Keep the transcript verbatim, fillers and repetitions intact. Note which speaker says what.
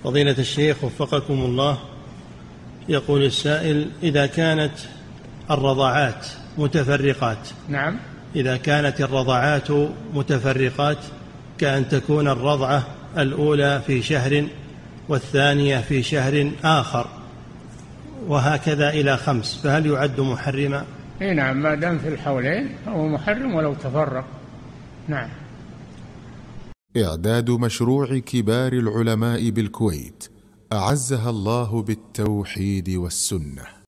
Speaker 1: فضيلة الشيخ وفقكم الله، يقول السائل: إذا كانت الرضاعات متفرقات.
Speaker 2: نعم.
Speaker 1: إذا كانت الرضاعات متفرقات، كأن تكون الرضعة الأولى في شهر والثانية في شهر آخر وهكذا إلى خمس، فهل يعد محرما؟
Speaker 2: اي نعم، ما دام في الحولين هو محرم ولو تفرق. نعم.
Speaker 3: إعداد مشروع كبار العلماء بالكويت أعزها الله بالتوحيد والسنة.